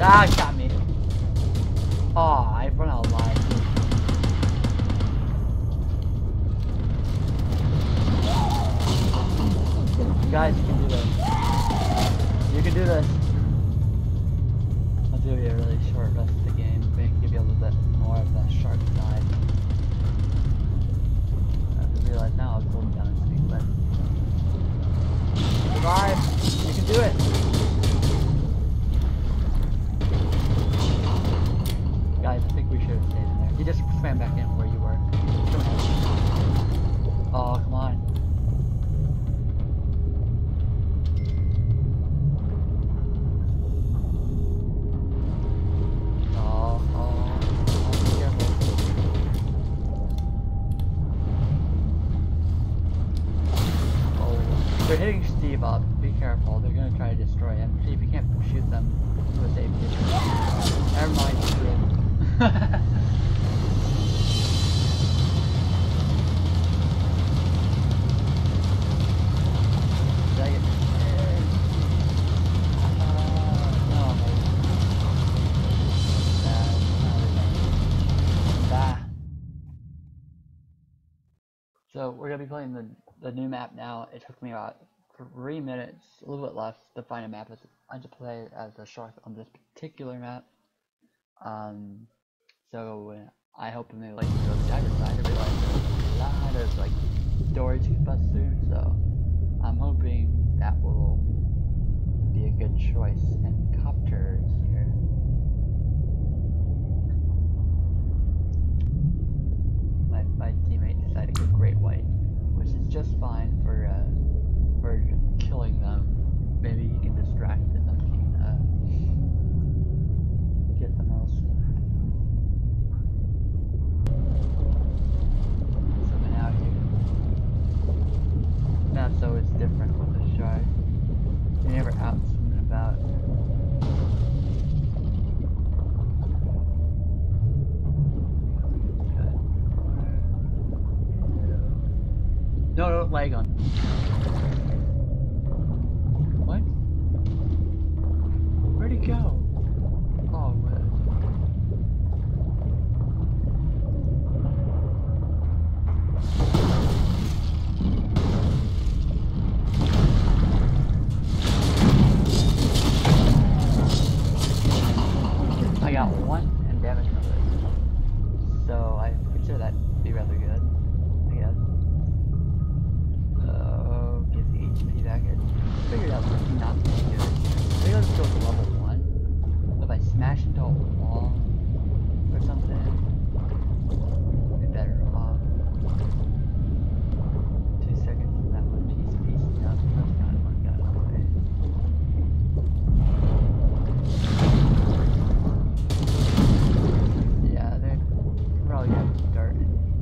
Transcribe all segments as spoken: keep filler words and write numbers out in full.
Ah, it got me. Oh, I've run out of lives. You guys, you can do this. You can do this. I'll do a really short rest of the game, maybe give you a little bit more of the sharp side. I have to realize now I'll slow down and speak, but survive! You can do it! Guys, I think we should have stayed in there. You just swam back in where you were. Come on. Oh, come on. They're hitting Steve up. Be careful. They're gonna try to destroy him. See if you can't shoot them to a safe distance. Never mind. Shoot him. Did I get scared? Uh, no, maybe. Bah. So we're gonna be playing the the new map now. It took me about three minutes, a little bit less, to find a map as I to play as a shark on this particular map. Um, so uh, I hope they like to go to the other side. I realize there's a lot of like story to bust through, so I'm hoping that will be a good choice. And copters here. My my teammate decided to go great white, which is just fine for uh, for killing them. Maybe you can distract them and uh, get them else. Something out here. Map's always different with a shark. You're never out swimming about. No, don't lag on. What? Where'd he go? Oh, what? I got one and damage numbers. So I consider that to be rather good, I guess. Figured out something not to do. Maybe I'll just go to level one. If I smash into a wall or something, I'll be better off. Two seconds and that one piece piece up. That's not one got away. Yeah, they're probably gonna start.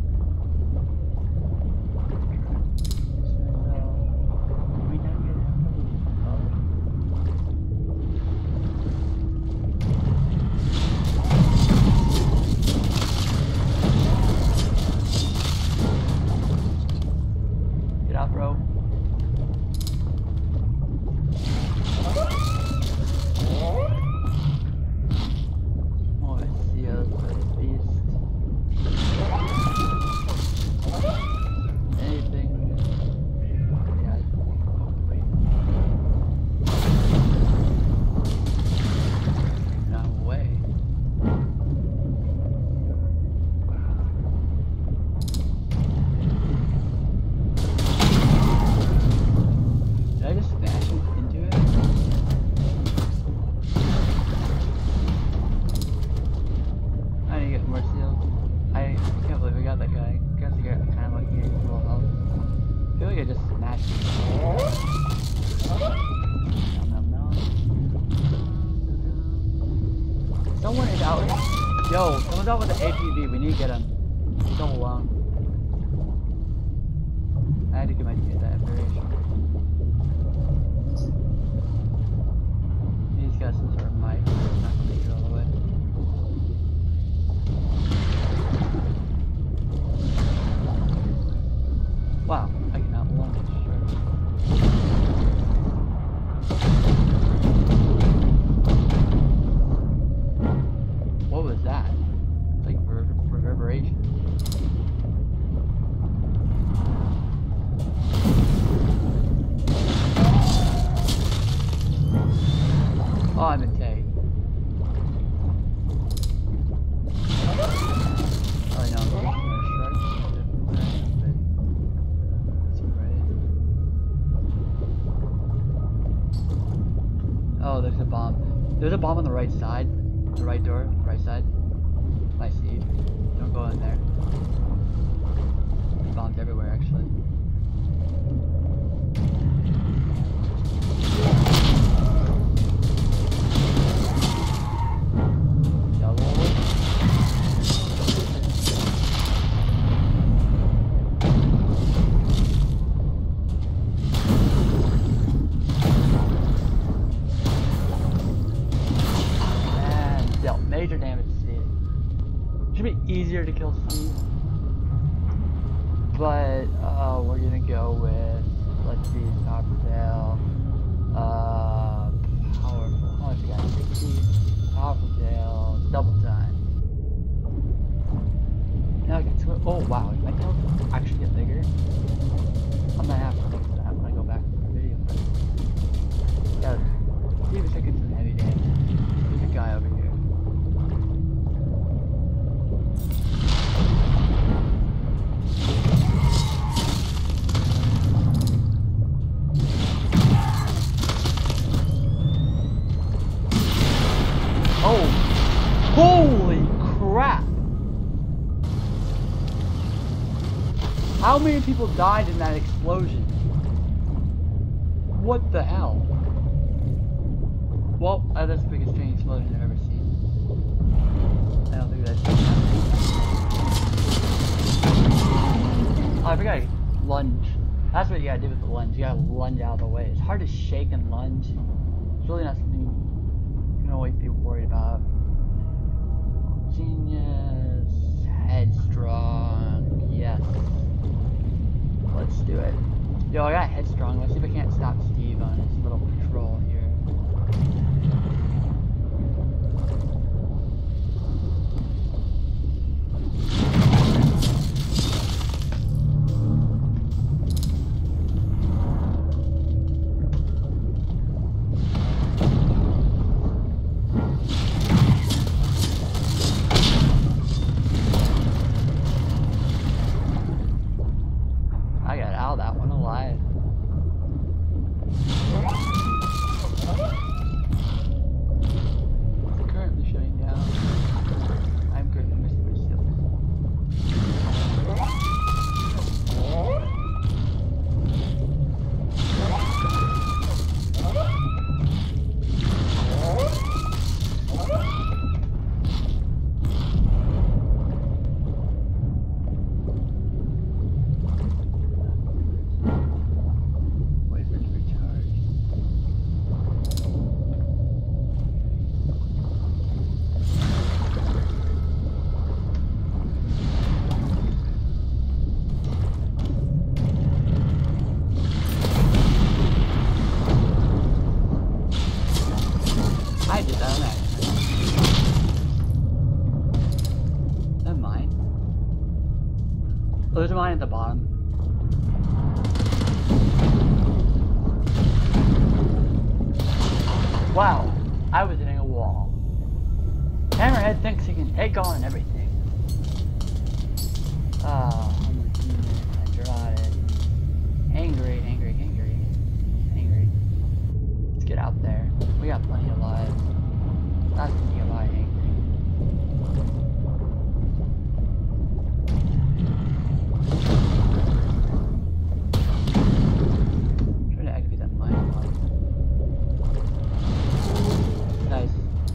Someone is out. Yo, someone's out with an A T V. We need to get him. He's all alone. I had to give my team that information. He's got some sort of mic. It's not gonna make it all the way. Wow, I cannot launch. bomb on the right side. The right door, right side. I see. Don't go in there. There's bombs everywhere, actually. Major damage to Steve. Should be easier to kill Steve, but uh, we're gonna go with, let's see, powerful tail, uh, powerful, how much we got, sixty, powerful tail, double time. Now I can swim. Oh wow, did my tail actually get bigger? I'm gonna have to look at that when I go back to the video. Yeah, Steve is taking some heavy damage. There's a guy over here. Oh, holy crap! How many people died in that explosion? What the hell? Well, uh, that's the biggest train explosion I've ever seen. I don't think that's... Oh, I forgot to lunge. That's what you gotta do with the lunge. You gotta lunge out of the way. It's hard to shake and lunge. It's really not something you can always be worried about. Genius. Headstrong. Yes. Let's do it. Yo, I got headstrong. Let's see if I can't stop Steve on his little patrol here. I got out of that one alive. It's currently shutting down. I'm currently missing my shield. I did that on accident. Never mind. Oh, there's a mine at the bottom. Wow, I was hitting a wall. Hammerhead thinks he can take on everything. Ah, oh, I'm a human. I tried it. Angry, angry, angry, angry. Let's get out there. We got plenty of lives.